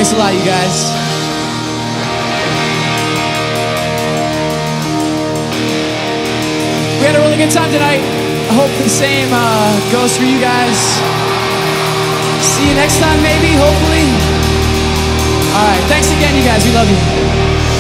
Thanks a lot, you guys. We had a really good time tonight. I hope the same goes for you guys. See you next time, maybe, hopefully. All right, thanks again, you guys. We love you.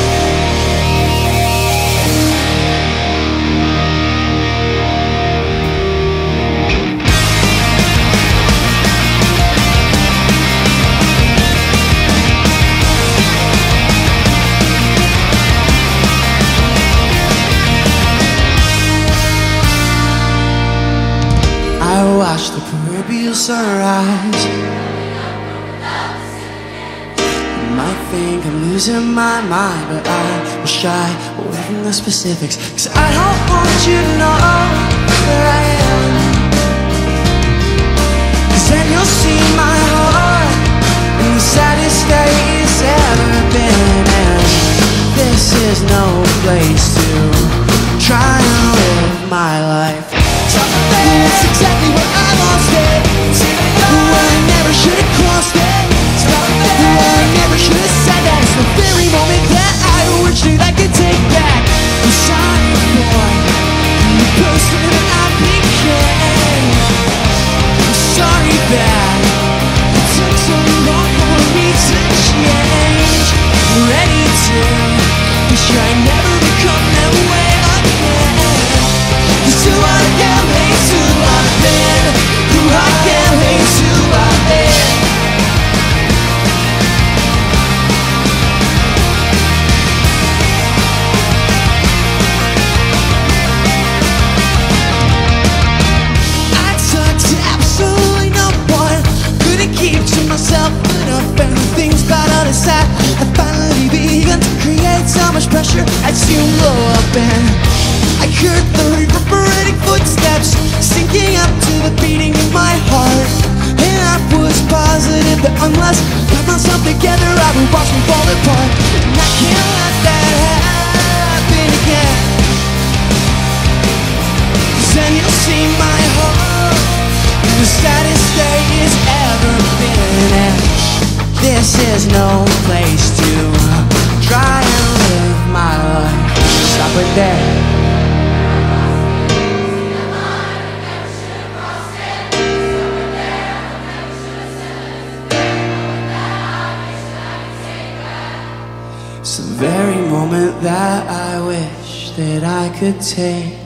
I watch the proverbial sunrise. You might think I'm losing my mind, but I will shy away from the specifics, 'cause I don't want you to know where I am. 'Cause then you'll see my heart in the saddest state it's ever been. And this is no place to try and live my life. That's exactly where I lost it. Where I never should have crossed it. Where I never should have said that. It's the very moment that I wish that I could take back. I'm sorry for the person that I became. I'm sorry that it took so long for me to change. I'm ready to be sure I never become that way again. 'Cause who I am hates who I've been. Who I am hates who I've been. I talked to absolutely no one. Couldn't keep to myself enough. Everything's about on the side. I finally began to create so much pressure. I'd soon blow up and I heard the reverberating footsteps sinking up to the beating of my heart. And I was positive that unless I got myself together, I would watch me fall apart. And I can't let that happen again. 'Cause then you'll see my heart in the saddest state it's ever been. And this is no place to try and live my life. Stop right there. It's the very moment that I wish that I could take